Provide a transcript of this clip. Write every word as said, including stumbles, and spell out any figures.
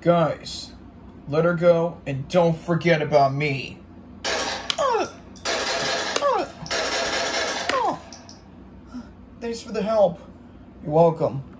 Guys, let her go and don't forget about me. Uh, uh, oh. Thanks for the help. You're welcome.